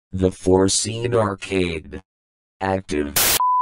The foreseen arcade. Active.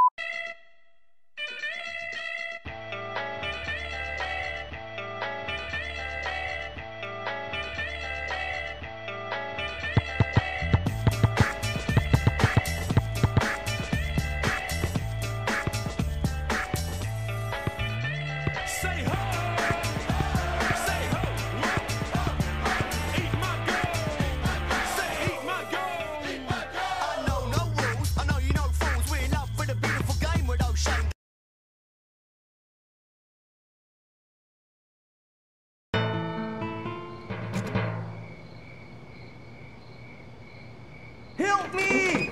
Help me!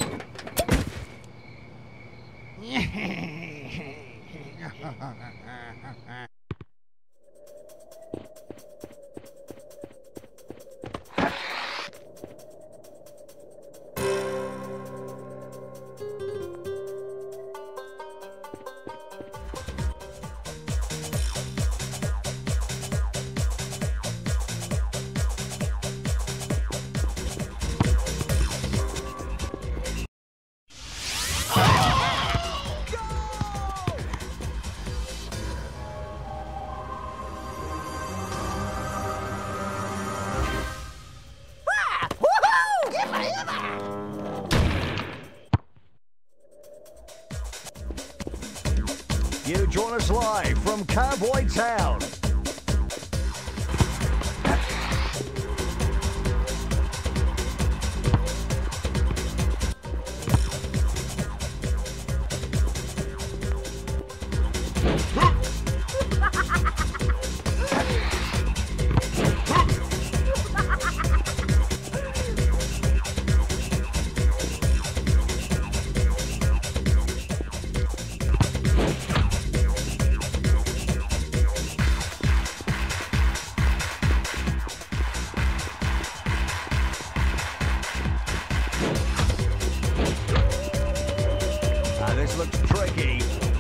You join us live from Cowboy Town. This looks tricky.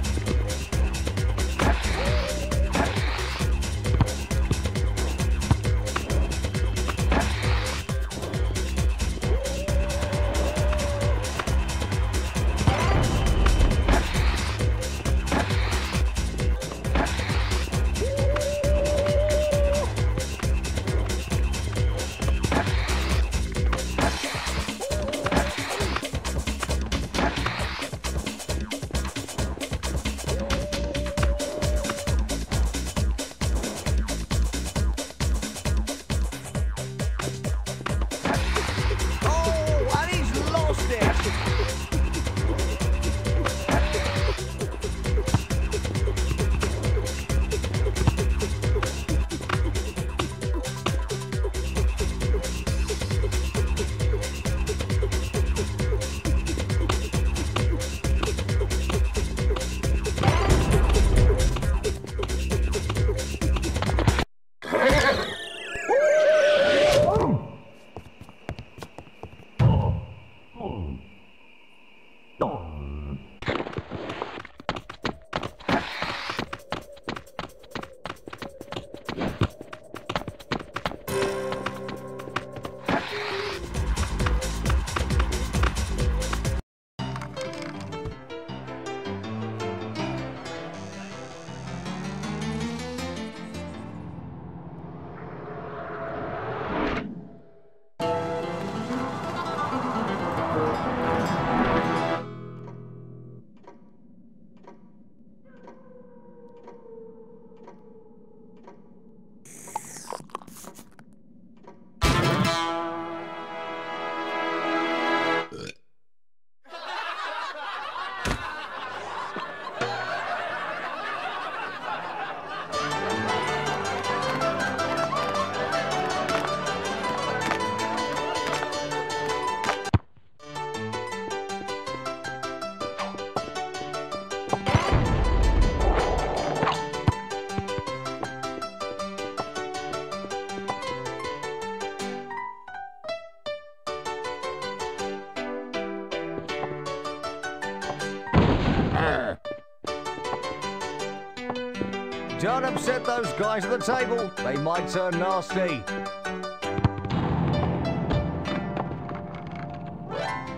Don't upset those guys at the table. They might turn nasty.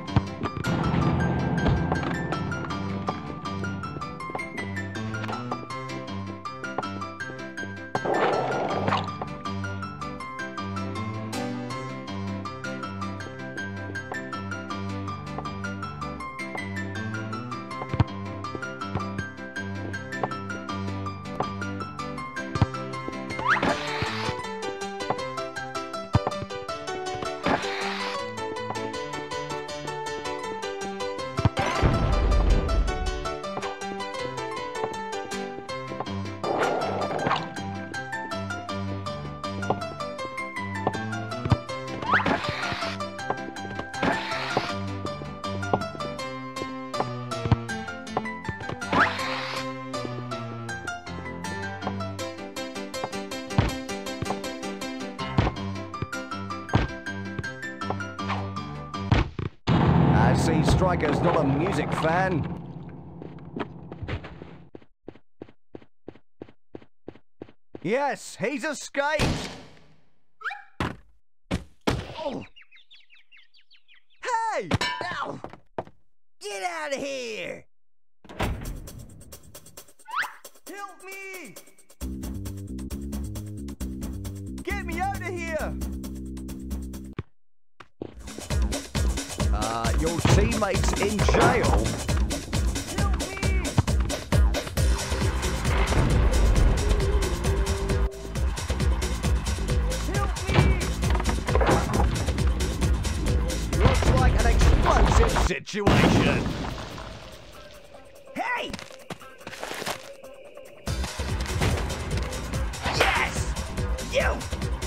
see Striker's not a music fan. Yes, he's escaped. Oh. Hey! Ow. Get out of here! Help me! Get me out of here! Your teammate's in jail? Help me! Help me! Looks like an explosive situation. Hey! Yes! You!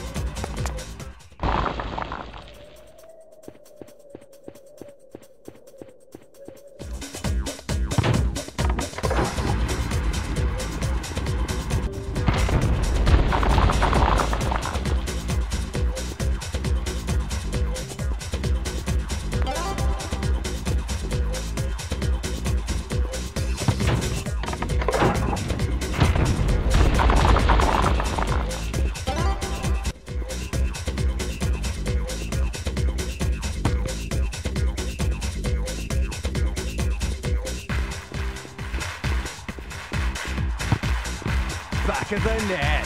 Back of the net.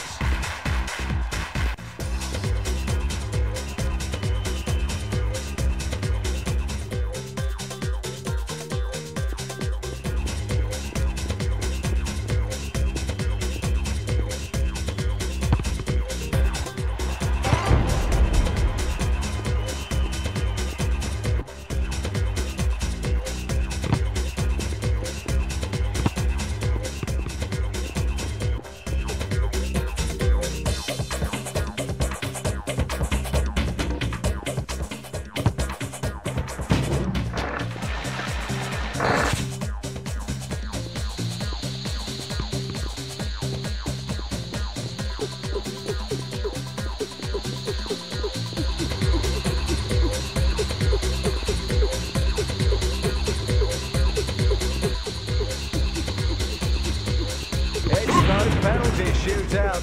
Penalty shootout.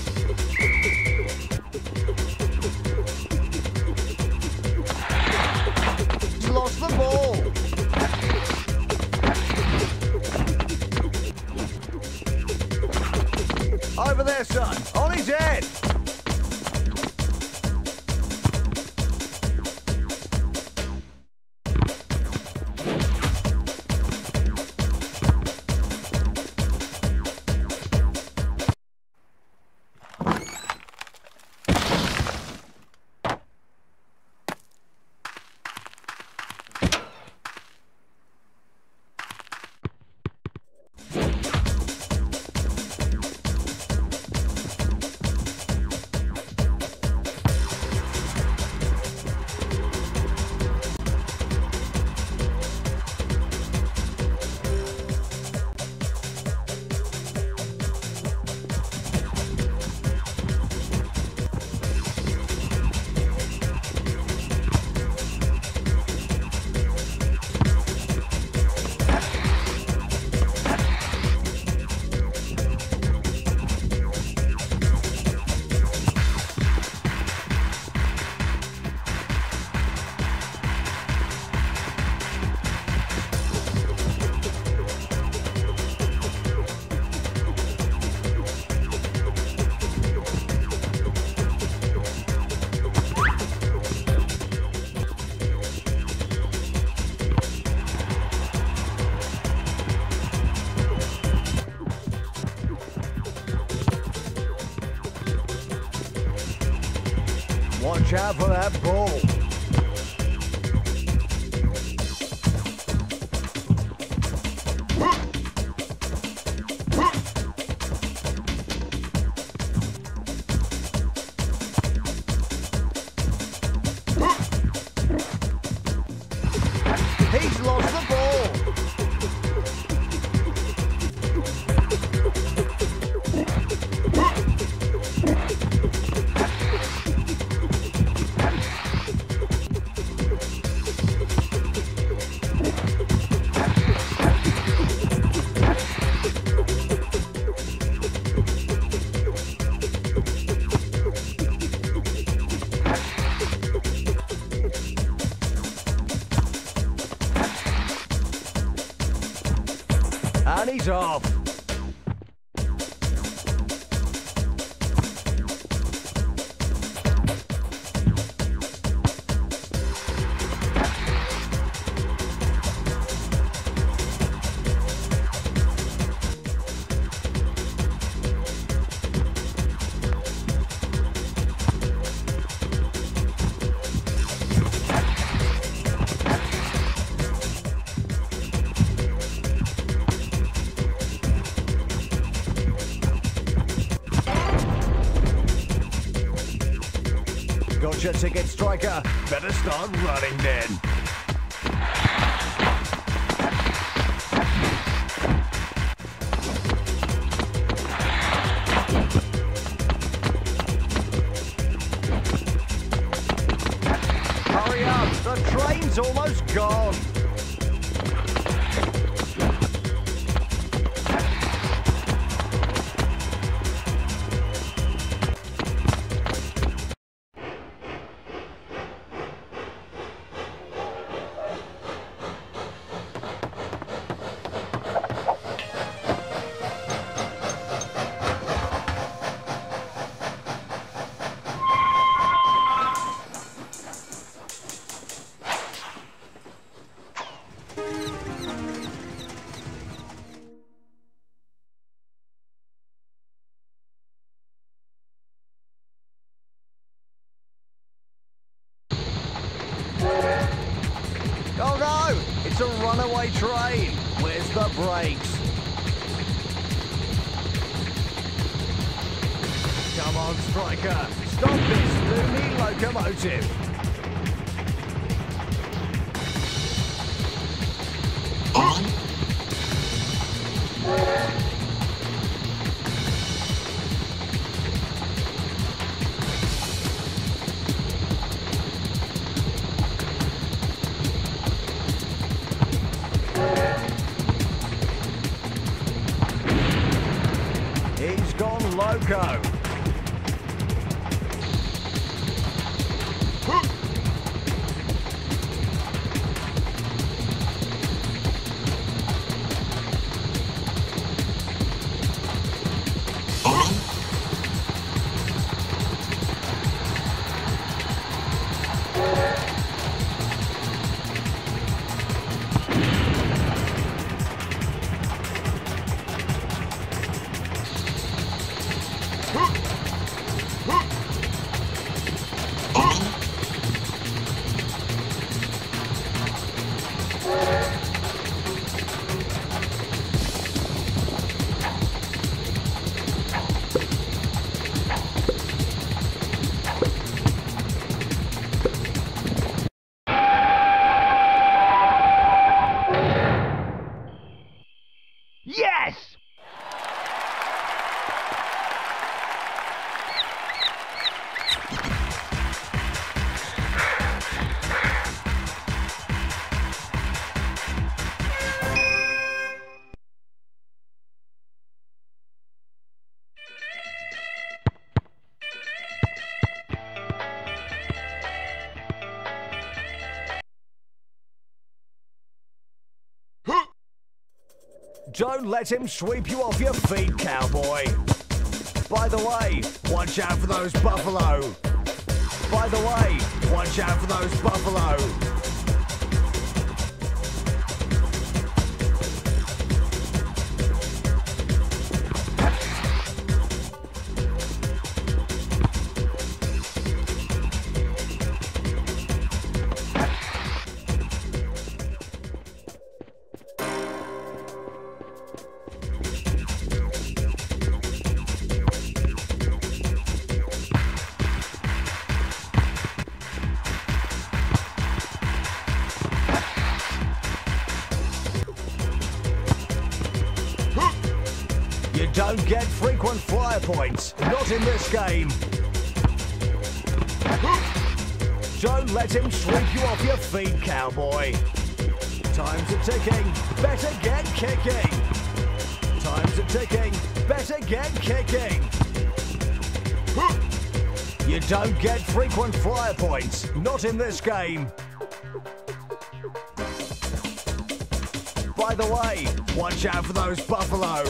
He's lost the ball. Over there, son. On his head. Watch out for that ball. He's lost the ball. off. Got your ticket, striker. Better start running then. Hurry up, the train's almost gone. Oh no! It's a runaway train! Where's the brakes? Come on, striker! Stop this loony locomotive! He's gone loco. Yes! Don't let him sweep you off your feet, cowboy. By the way, watch out for those buffalo. By the way, watch out for those buffalo. You don't get frequent flyer points, not in this game. Don't let him sweep you off your feet, cowboy. Time's are ticking, better get kicking. Time's are ticking, better get kicking. You don't get frequent flyer points, not in this game. By the way, watch out for those buffalo.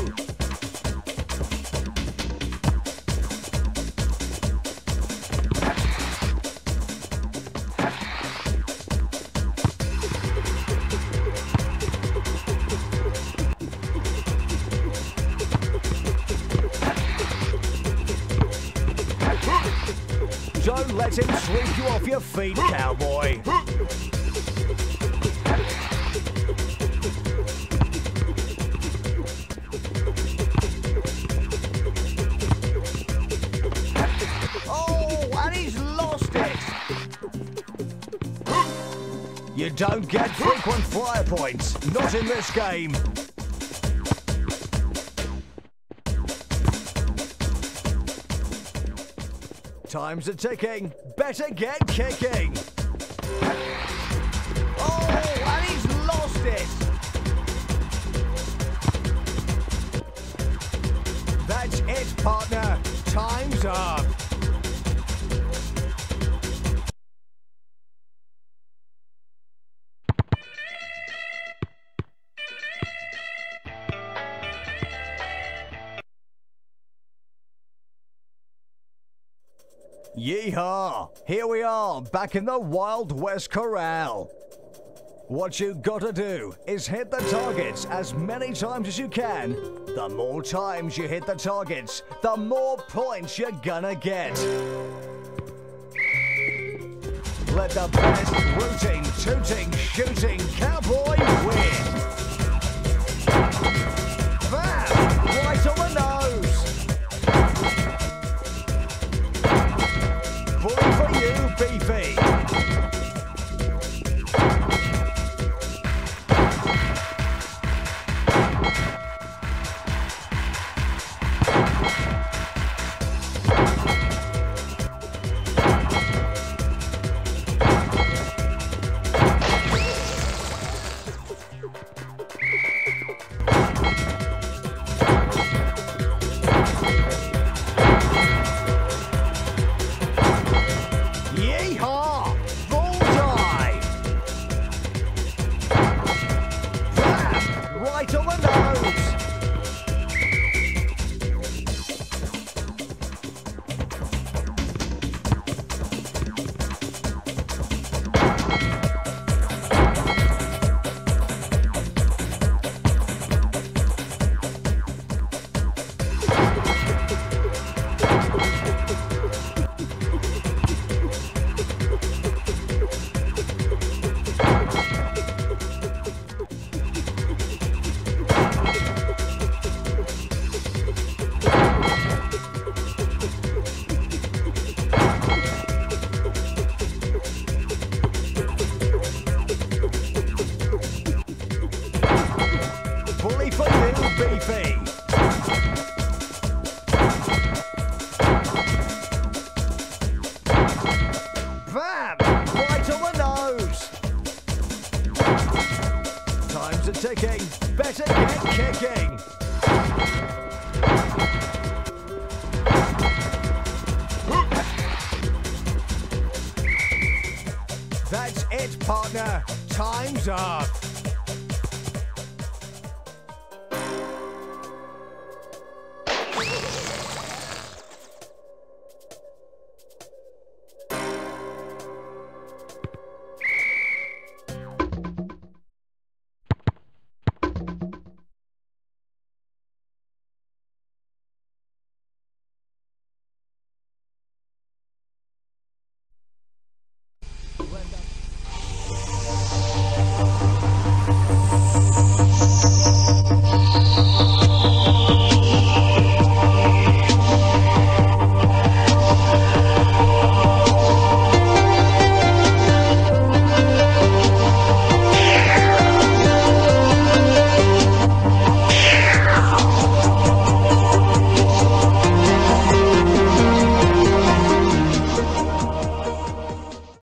Don't let him sweep you off your feet, cowboy. Oh, and he's lost it. You don't get frequent flyer points, not in this game. Time's a ticking. Better get kicking. Oh, and he's lost it. That's it, partner. Time's up. Yeehaw! Here we are, back in the Wild West Corral. What you gotta do is hit the targets as many times as you can. The more times you hit the targets, the more points you're gonna get. Let the best rooting, tooting, shooting cowboy win. Bam! Right on the nose. Bully for you, Beefy. Yeehaw! Bullseye! Bam! Right on the nose! Bully for you, Beefy. Bam! Right on the nose. Time's a ticking. Better get kicking. That's it, partner. Time's up.